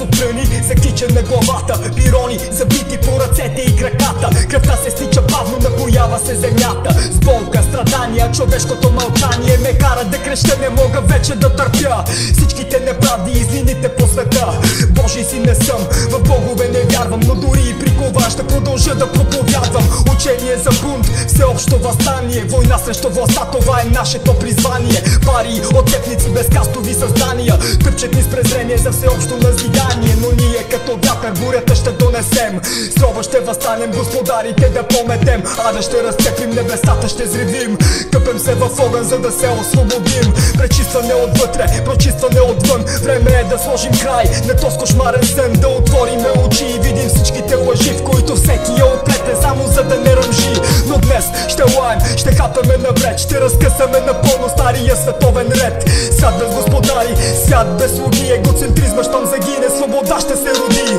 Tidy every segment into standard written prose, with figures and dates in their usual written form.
от тръни се кича на главата. Пирони забити по ръцете и краката. Кръвта се стича бавно, напоява се земята. С болка, страдания, човешкото мълчание ме кара да креща, не мога вече да търпя всичките неправди и злините по света. Божий си не съм, в богове не вярвам, но дори и при кова ще продължа да проповядвам. Учение за бунт, всеобщо въстание, война срещу властта, това е нашето призвание. Пари, отцепници, безкастови създания, тъпчат ни с презрение за всеобщо назидание. Но ние като вятър бурята ще донесем, с роба ще възстанем, господарите да пометем. Ада ще разцепим, небесата ще зривим, къпем се в огън, за да се освободим. Пречистване отвътре, прочистване отвън, време е да сложим край на този кошмарен сън. Да отвориме очи и видим всичките лъжи, в които всеки е оплетен само за да не ръмжи. Но днес ще лаем, ще хапаме навред, ще разкъсаме напълно стария световен ред. Свят без господари, свят без слуги, егоцентризма щом загине, свобода ще се роди.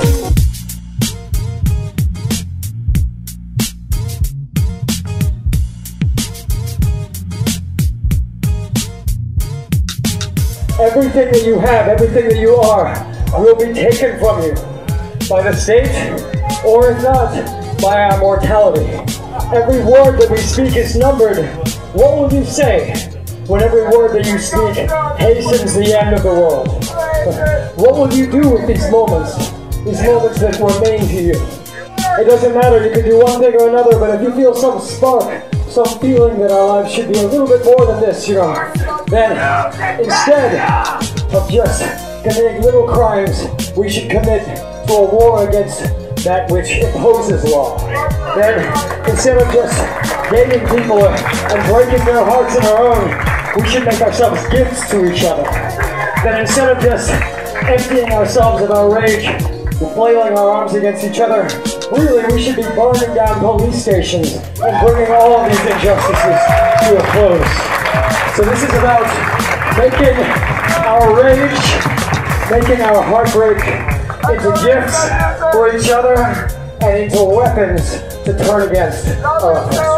Everything that you have, everything that you are, will be taken from you by the state, or if not, by our mortality. Every word that we speak is numbered. What will you say when every word that you speak hastens the end of the world? What will you do with these moments that remain to you? It doesn't matter, you can do one thing or another, but if you feel some spark, some feeling that our lives should be a little bit more than this, then instead of just committing little crimes, we should commit to a war against that which imposes law. Then instead of just dating people and breaking their hearts and our own, we should make ourselves gifts to each other. Then instead of just emptying ourselves of our rage, flailing our arms against each other, really we should be burning down police stations and bringing all of these injustices to a close. So this is about making our rage, making our heartbreak into gifts for each other and into weapons to turn against our oppressors.